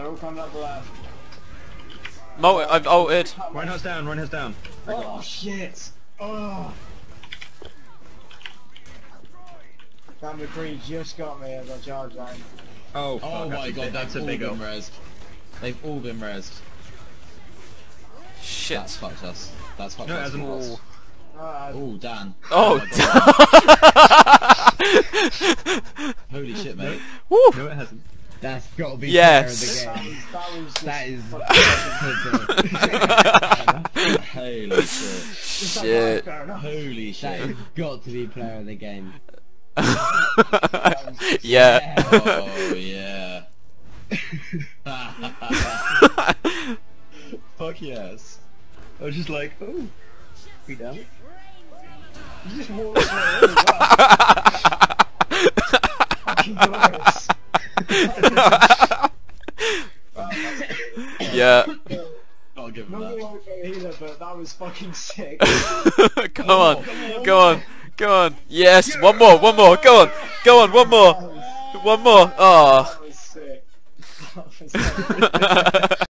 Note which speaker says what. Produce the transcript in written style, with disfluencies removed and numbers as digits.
Speaker 1: they're all coming up the left.
Speaker 2: I've ulted.
Speaker 3: Reinhardt's down, Reinhardt's down.
Speaker 1: Oh shit! Oh! That McCree just got me as I charged line.
Speaker 3: Oh,
Speaker 4: Oh my god,
Speaker 3: that's
Speaker 4: they've
Speaker 3: a
Speaker 4: all
Speaker 3: big
Speaker 4: been
Speaker 3: ult.
Speaker 4: rezzed. They've all been rezzed.
Speaker 2: Shit.
Speaker 4: That's fucked us. That's fucked
Speaker 3: No, it
Speaker 4: us.
Speaker 3: hasn't.
Speaker 2: Ooh.
Speaker 4: Oh, Dan.
Speaker 2: Oh,
Speaker 4: my God. Holy shit, mate.
Speaker 2: Woo!
Speaker 3: No, it hasn't.
Speaker 4: That's gotta be
Speaker 2: Yes.
Speaker 4: player of the game.
Speaker 1: That was
Speaker 4: Holy shit.
Speaker 2: Shit.
Speaker 4: Holy
Speaker 5: That
Speaker 4: shit.
Speaker 5: has got to be player of the game.
Speaker 2: Yeah.
Speaker 4: Oh, yeah. Fuck yes.
Speaker 3: I was just like, oh, we down?
Speaker 1: You just walked straight in. Fucking glorious.
Speaker 2: Yeah.
Speaker 4: I'll give him
Speaker 1: Not
Speaker 4: that.
Speaker 1: gonna lie for either, but that was fucking sick.
Speaker 2: Come on. Go on. Go on. Yes. One more. One more. Go on. Go on. One more. One more. Oh.
Speaker 1: That was sick. That was sick.